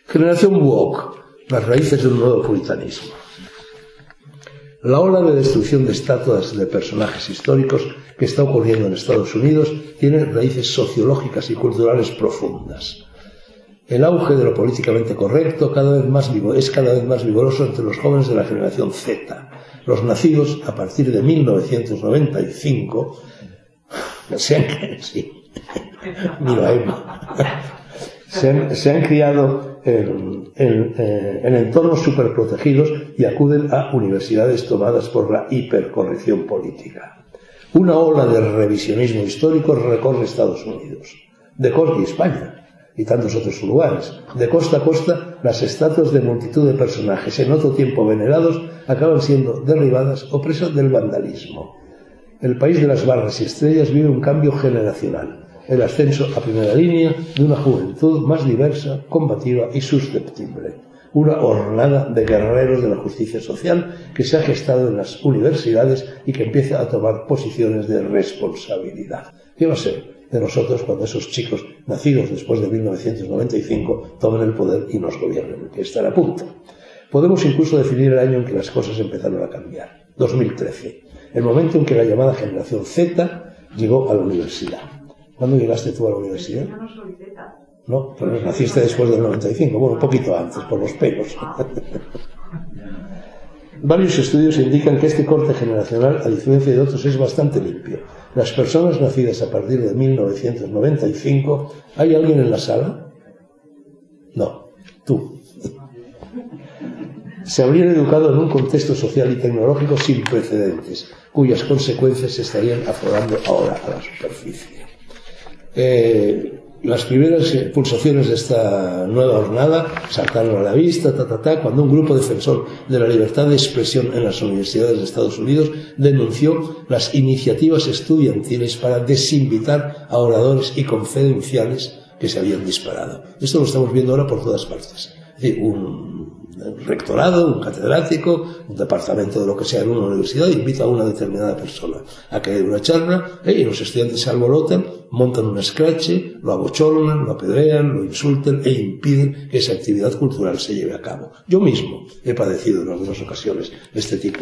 Generación woke, las raíces de un nuevo puritanismo. La ola de destrucción de estatuas de personajes históricos que está ocurriendo en Estados Unidos tiene raíces sociológicas y culturales profundas. El auge de lo políticamente correcto es cada vez más vigoroso entre los jóvenes de la generación Z. Los nacidos a partir de 1995 se han criado en entornos superprotegidos y acuden a universidades tomadas por la hipercorrección política. Una ola de revisionismo histórico recorre Estados Unidos, y España, y tantos otros lugares. De costa a costa, las estatuas de multitud de personajes en otro tiempo venerados acaban siendo derribadas o presas del vandalismo. El país de las barras y estrellas vive un cambio generacional, el ascenso a primera línea de una juventud más diversa, combativa y susceptible. Una hornada de guerreros de la justicia social que se ha gestado en las universidades y que empieza a tomar posiciones de responsabilidad. ¿Qué va a ser de nosotros cuando esos chicos nacidos después de 1995 tomen el poder y nos gobiernen? Que están a punto. Podemos incluso definir el año en que las cosas empezaron a cambiar. 2013. El momento en que la llamada generación Z llegó a la universidad. ¿Cuándo llegaste tú a la universidad? Yo no soy Z. No, pero naciste después del 95, bueno, un poquito antes, por los pelos. Varios estudios indican que este corte generacional, a diferencia de otros, es bastante limpio. Las personas nacidas a partir de 1995, ¿hay alguien en la sala? No, tú. Se habrían educado en un contexto social y tecnológico sin precedentes, cuyas consecuencias se estarían aflorando ahora a la superficie. Las primeras pulsaciones de esta nueva jornada saltaron a la vista, cuando un grupo defensor de la libertad de expresión en las universidades de Estados Unidos denunció las iniciativas estudiantiles para desinvitar a oradores y conferenciales que se habían disparado. Esto lo estamos viendo ahora por todas partes. Es decir, un rectorado, un catedrático, un departamento de lo que sea en una universidad invita a una determinada persona a que dé una charla y los estudiantes se alborotan, montan un escrache, lo abochornan, lo apedrean, lo insultan e impiden que esa actividad cultural se lleve a cabo. Yo mismo he padecido en algunas ocasiones este tipo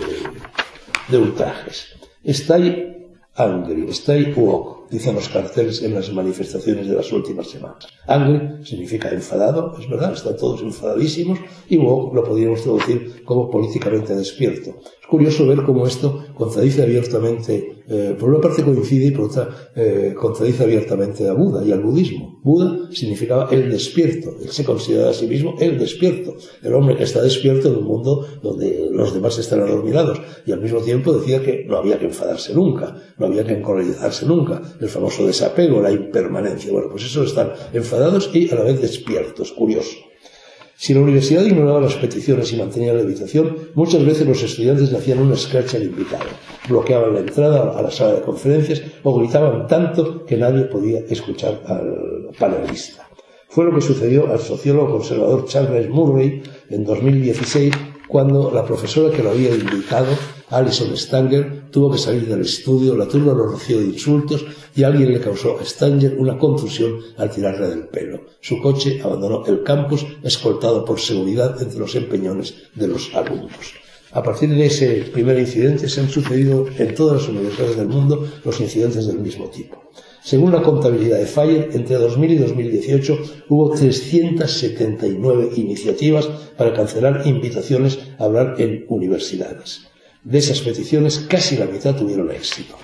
de ultrajes. Stay angry, stay woke, dicen los carteles en las manifestaciones de las últimas semanas. Angry significa enfadado, es verdad, están todos enfadadísimos, y woke lo podríamos traducir como políticamente despierto. Es curioso ver cómo esto contradice abiertamente, por una parte coincide y por otra contradice abiertamente a Buda y al budismo. Buda significaba el despierto, él se consideraba a sí mismo el despierto, el hombre que está despierto en un mundo donde los demás están adormilados, y al mismo tiempo decía que no había que enfadarse nunca, no había que encorajizarse nunca, el famoso desapego, la impermanencia. Bueno, pues eso están enfadados y a la vez despiertos, curioso. Si la universidad ignoraba las peticiones y mantenía la evitación, muchas veces los estudiantes le hacían un scratch al invitado, bloqueaban la entrada a la sala de conferencias o gritaban tanto que nadie podía escuchar al panelista. Fue lo que sucedió al sociólogo conservador Charles Murray en 2016, cuando la profesora que lo había invitado, Alison Stanger, tuvo que salir del estudio, la turba lo roció de insultos y alguien le causó a Stanger una contusión al tirarle del pelo. Su coche abandonó el campus escoltado por seguridad entre los empeñones de los alumnos. A partir de ese primer incidente se han sucedido en todas las universidades del mundo los incidentes del mismo tipo. Según la contabilidad de Fire, entre 2000 y 2018 hubo 379 iniciativas para cancelar invitaciones a hablar en universidades. De esas peticiones, casi la mitad tuvieron éxito.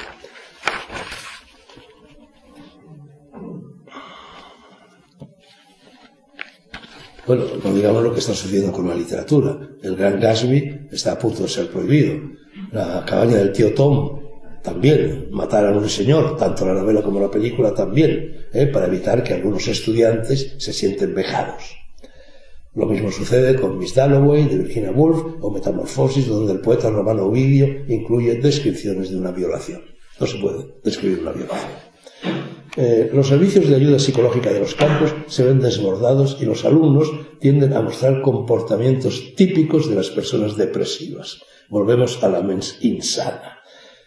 Bueno, no digamos lo que está sucediendo con la literatura. El Gran Gatsby está a punto de ser prohibido. La cabaña del tío Tom también. Matar a un señor, tanto la novela como la película también, para evitar que algunos estudiantes se sienten vejados. Lo mismo sucede con Miss Dalloway de Virginia Woolf o Metamorfosis, donde el poeta romano Ovidio incluye descripciones de una violación. No se puede describir una violación. Los servicios de ayuda psicológica de los campus se ven desbordados y los alumnos tienden a mostrar comportamientos típicos de las personas depresivas. Volvemos a la mens insana.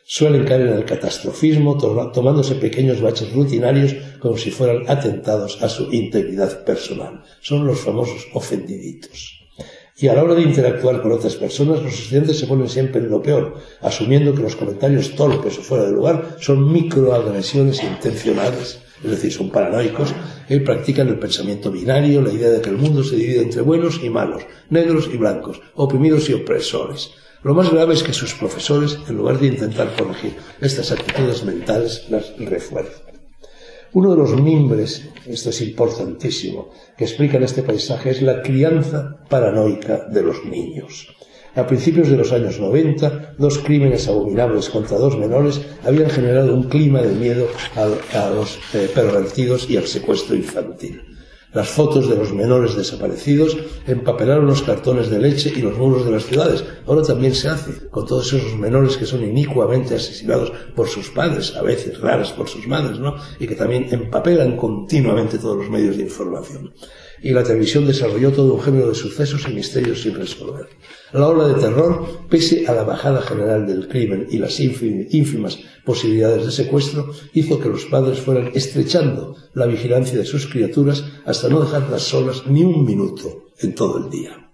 Suelen caer en el catastrofismo, tomándose pequeños baches rutinarios como si fueran atentados a su integridad personal. Son los famosos ofendiditos. Y a la hora de interactuar con otras personas, los estudiantes se ponen siempre en lo peor, asumiendo que los comentarios torpes o fuera de lugar son microagresiones intencionales, es decir, son paranoicos, y practican el pensamiento binario, la idea de que el mundo se divide entre buenos y malos, negros y blancos, oprimidos y opresores. Lo más grave es que sus profesores, en lugar de intentar corregir estas actitudes mentales, las refuerzan. Uno de los mimbres, esto es importantísimo, que explican este paisaje es la crianza paranoica de los niños. A principios de los años 90, 2 crímenes abominables contra 2 menores habían generado un clima de miedo a los pervertidos y al secuestro infantil. Las fotos de los menores desaparecidos empapelaron los cartones de leche y los muros de las ciudades. Ahora también se hace con todos esos menores que son inicuamente asesinados por sus padres, a veces raras por sus madres, ¿no? Y que también empapelan continuamente todos los medios de información. Y la televisión desarrolló todo un género de sucesos y misterios sin resolver. La ola de terror, pese a la bajada general del crimen y las ínfimas posibilidades de secuestro, hizo que los padres fueran estrechando la vigilancia de sus criaturas hasta no dejarlas solas ni un minuto en todo el día.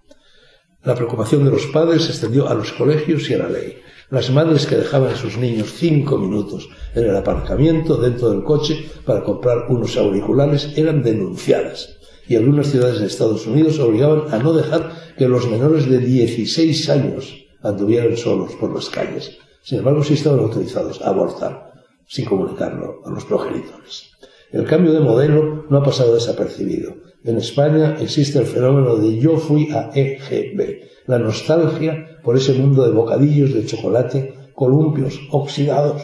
La preocupación de los padres se extendió a los colegios y a la ley. Las madres que dejaban a sus niños 5 minutos en el aparcamiento dentro del coche para comprar unos auriculares eran denunciadas. Y algunas ciudades de Estados Unidos obligaban a no dejar que los menores de 16 años anduvieran solos por las calles. Sin embargo, sí estaban autorizados a abortar, sin comunicarlo a los progenitores. El cambio de modelo no ha pasado desapercibido. En España existe el fenómeno de yo fui a EGB, la nostalgia por ese mundo de bocadillos de chocolate, columpios oxidados.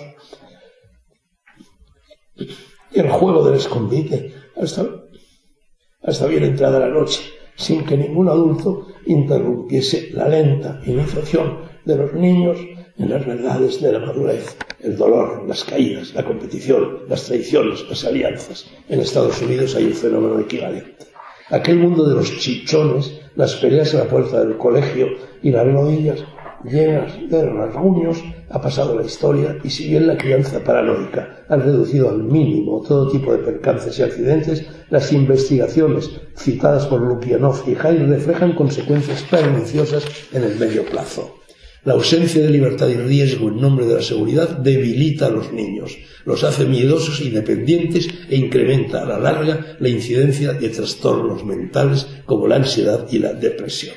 Y el juego del escondite hasta bien entrada la noche, sin que ningún adulto interrumpiese la lenta iniciación de los niños en las verdades de la madurez, el dolor, las caídas, la competición, las traiciones, las alianzas. En Estados Unidos hay un fenómeno equivalente. Aquel mundo de los chichones, las peleas a la puerta del colegio y las rodillas llenas de rasguños, ha pasado la historia, y si bien la crianza paranoica ha reducido al mínimo todo tipo de percances y accidentes, las investigaciones citadas por Lukianov y Hay reflejan consecuencias perniciosas en el medio plazo. La ausencia de libertad y riesgo en nombre de la seguridad debilita a los niños, los hace miedosos y dependientes e incrementa a la larga la incidencia de trastornos mentales como la ansiedad y la depresión.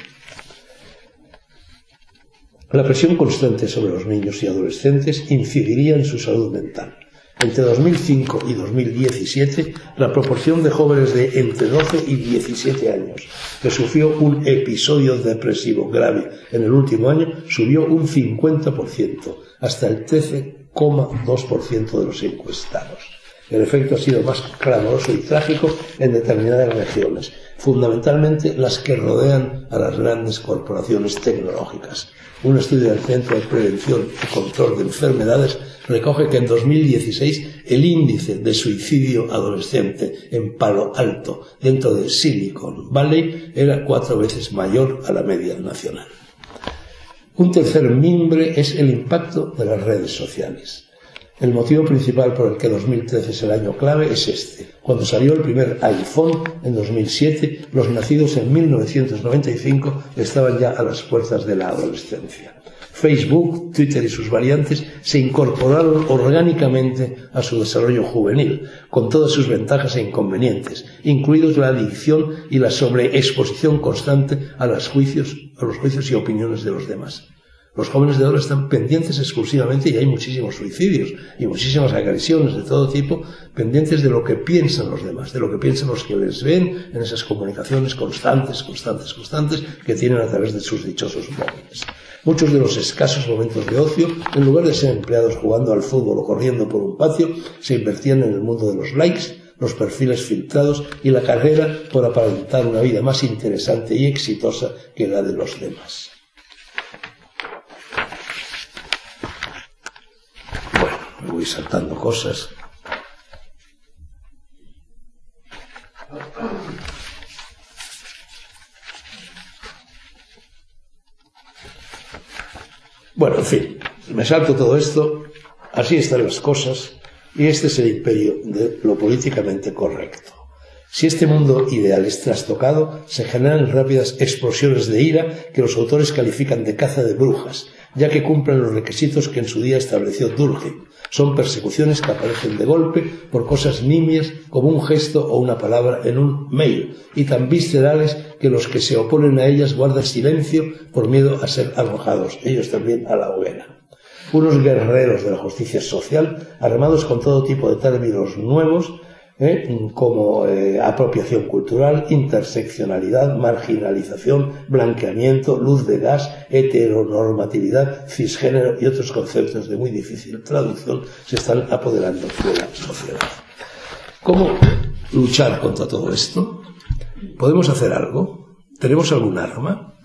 La presión constante sobre los niños y adolescentes incidiría en su salud mental. Entre 2005 y 2017, la proporción de jóvenes de entre 12 y 17 años que sufrió un episodio depresivo grave en el último año subió un 50%, hasta el 13,2% de los encuestados. El efecto ha sido más clamoroso y trágico en determinadas regiones, fundamentalmente las que rodean a las grandes corporaciones tecnológicas. Un estudio del Centro de Prevención y Control de Enfermedades recoge que en 2016 el índice de suicidio adolescente en Palo Alto, dentro de Silicon Valley, era 4 veces mayor a la media nacional. Un tercer mimbre es el impacto de las redes sociales. El motivo principal por el que 2013 es el año clave es este. Cuando salió el primer iPhone en 2007, los nacidos en 1995 estaban ya a las puertas de la adolescencia. Facebook, Twitter y sus variantes se incorporaron orgánicamente a su desarrollo juvenil, con todas sus ventajas e inconvenientes, incluidos la adicción y la sobreexposición constante a los juicios y opiniones de los demás. Los jóvenes de ahora están pendientes exclusivamente, y hay muchísimos suicidios y muchísimas agresiones de todo tipo, pendientes de lo que piensan los demás, de lo que piensan los que les ven en esas comunicaciones constantes que tienen a través de sus dichosos móviles. Muchos de los escasos momentos de ocio, en lugar de ser empleados jugando al fútbol o corriendo por un patio, se invertían en el mundo de los likes, los perfiles filtrados y la carrera por aparentar una vida más interesante y exitosa que la de los demás. Me voy saltando cosas. Bueno, en fin, me salto todo esto Así están las cosas, y este es el imperio de lo políticamente correcto. Si este mundo ideal es trastocado, se generan rápidas explosiones de ira que los autores califican de caza de brujas, ya que cumplen los requisitos que en su día estableció Durkheim. Son persecuciones que aparecen de golpe por cosas nimias como un gesto o una palabra en un mail, y tan viscerales que los que se oponen a ellas guardan silencio por miedo a ser arrojados, ellos también, a la hoguera. Unos guerreros de la justicia social, armados con todo tipo de términos nuevos, como apropiación cultural, interseccionalidad, marginalización, blanqueamiento, luz de gas, heteronormatividad, cisgénero y otros conceptos de muy difícil traducción se están apoderando de la sociedad. ¿Cómo luchar contra todo esto? ¿Podemos hacer algo? ¿Tenemos algún arma?